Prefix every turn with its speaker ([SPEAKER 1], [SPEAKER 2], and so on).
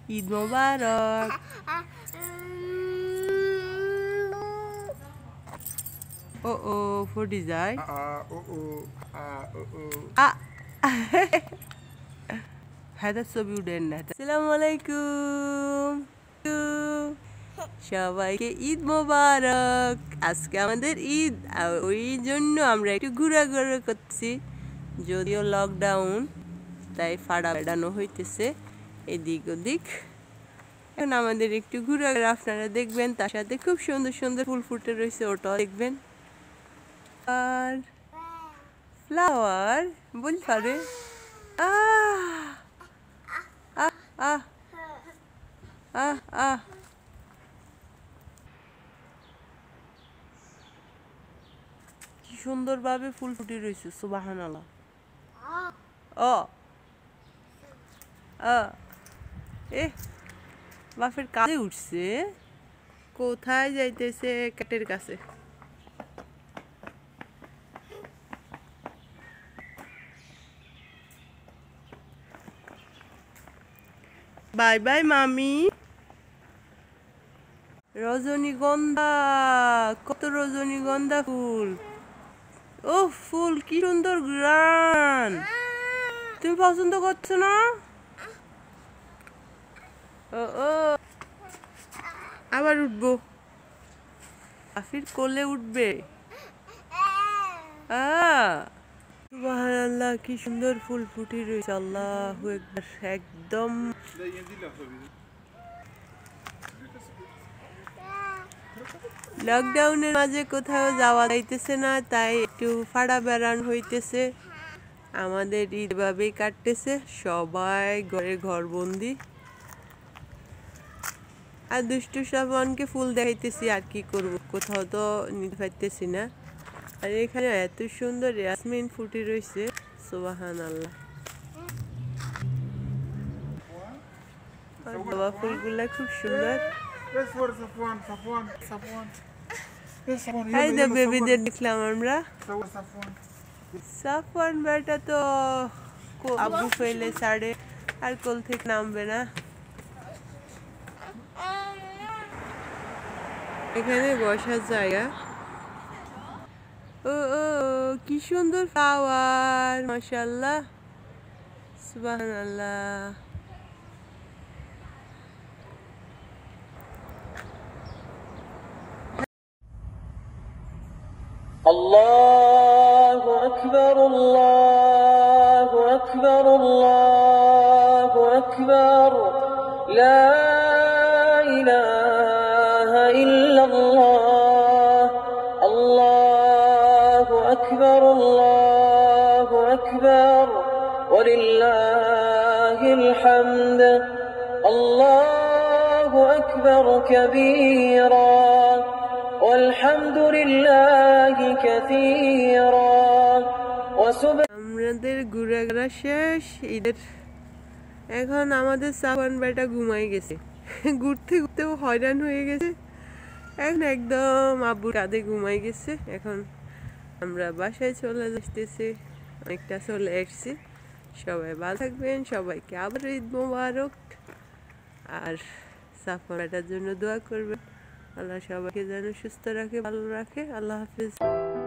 [SPEAKER 1] ঈদ মোবারক। ও ও ফুটি যায়। হায়দার ছবি উঠেন না। আসসালামু আলাইকুম, সবাইকে ঈদ মোবারক। আজকে আমাদের ঈদ, ওই জন্য আমরা একটু ঘোরাঘুরি করছি। যদিও লকডাউন, তাই ফাড়া বেড়ানো হইতেছে এদিক ওদিক। এখন আমাদের একটু ঘোরাঘুরি আপনারা দেখবেন, তার সাথে খুব সুন্দর সুন্দর ফুল ফুটে রয়েছে, ওটাও দেখবেন। আর ফ্লাওয়ার বলতে পারে। আহ আহ আহ আহ কি সুন্দরভাবে ফুল ফুটে রয়েছে, সুবহানাল্লাহ। ও এ বাপের কাছে উঠছে, কোথায় যাইতেছে? ক্যাটের কাছে। বাই বাই মামি। রজনীগন্ধা, কত রজনীগন্ধা ফুল। ও ফুল কি সুন্দর ঘ্রাণ। তুমি পছন্দ করছো না? ও ও আবার উঠবো, আফির কোলে উঠবে। সুবহানাল্লাহ, কি সুন্দর ফুল ফুটে রয়েছে। আল্লাহু আকবার। একদম লকডাউনের মাঝে কোথাও যাওয়া যাইতেছে না, তাই একটু ফাড়া বেড়ান হইতেছে। আমাদের ঈদ ভাবেই কাটতেছে, সবাই ঘরে ঘরবন্দি। আর দুষ্টু সাবানকে ফুল দেখাইতেছি, আর কি করব, কোথাও তো নিতে পারতেছি না। আর এখানে এত সুন্দর ইয়াসমিন ফুটে রয়েছে, সুবহানাল্লাহ। আর জবা ফুলগুলা খুব সুন্দর। এই যে বেবিদের দেখলাম আমরা। সাফওয়ান বেটা তো আব্বু ফেলে ছাড়ে, আর কোল থেকে নামবে না। এখানে বসার জায়গা। ও ও কি সুন্দর ফ্লাওয়ার, মাশাআল্লাহ, সুবহানাল্লাহ। আল্লাহু আকবার, আল্লাহু আকবার, আল্লাহু আকবার। লা ইলাহা ইল্লাল্লাহ। আল্লাহু আকবার, আল্লাহু আকবার, ওয়ালিল্লাহিল হামদ। আল্লাহু আকবার কাবীরা, আলহামদুলিল্লাহি কাসীরা। আমাদের ঘোরাঘোরা শেষ ঈদের। এখন আমাদের সাফওয়ান বেটা ঘুমাই গেছে, ঘুরতে ঘুরতেও হয়রান হয়ে গেছে। এখন একদম আব্বুর কাঁধে ঘুমাই গেছে। এখন আমরা বাসায় চলে আসতেছি, অনেকটা চলে এসছি। সবাই ভালো থাকবেন, সবাইকে আবার ঈদ মোবারক। আর সাফওয়ান বেটার জন্য দোয়া করবেন, আল্লাহ সবাইকে যেন সুস্থ রাখে, ভালো রাখে। আল্লাহ হাফিজ।